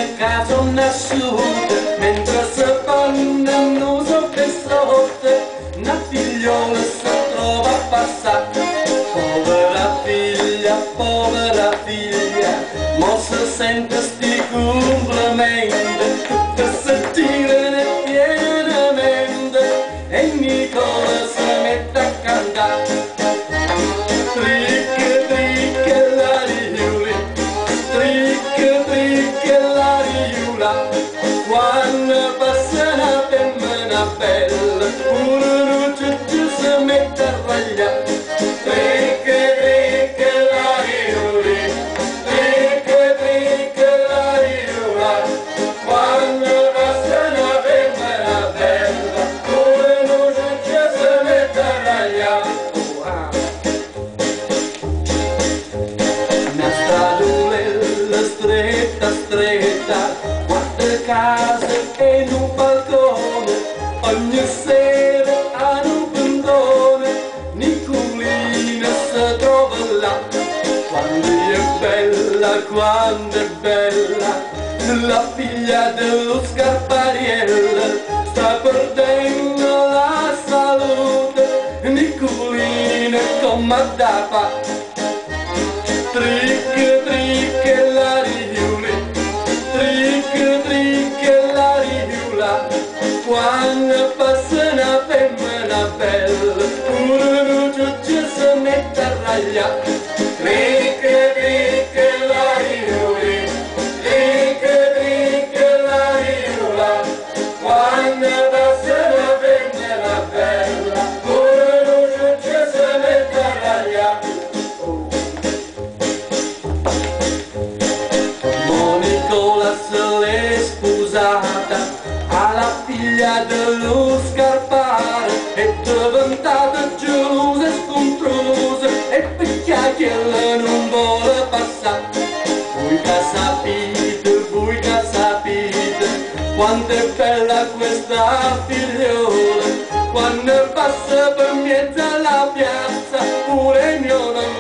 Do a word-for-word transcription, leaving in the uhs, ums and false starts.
che sono nasciute, mentre si fanno un uso che sotto, una figliola si trova a passare. Povera figlia, povera figlia, mo si sente sti complimenti, tutte si tirano pienamente e Nicola si mette a cantare. Tricche, tricche la riuli, tricche, tricche la riula, quando passa una femmina bella, pure un ciuccio si mette a ragliare. Tricche, tricche la riuli, tricche, tricche la riula, quando passa una femmina bella, pure un ciuccio si mette a ragliare. Stretta, stretta, quattro case e un balcone, ogni sera hanno un pendone, Nicolina si trova là. Quando è bella, quando è bella, la figlia dello Scarpariello sta perdendo la salute, Nicolina come da fa. Tricche, tricche la riuli, tricche, tricche la riula, quando passa una femmina bella, pure un ciuccio si mette a ragliare. Tricche, tricche la riuli, tricche, tricche la riula, quando passa una femmina bella, pure un ciuccio si mette a ragliare. Se l'è sposata alla figlia dello Scarpare, è diventata gelosa e scontrosa e perché quella non vuole passare. Voi che sapete, voi che sapete quanto è bella questa figliola, quando passa per mezzo alla piazza pure il mio nome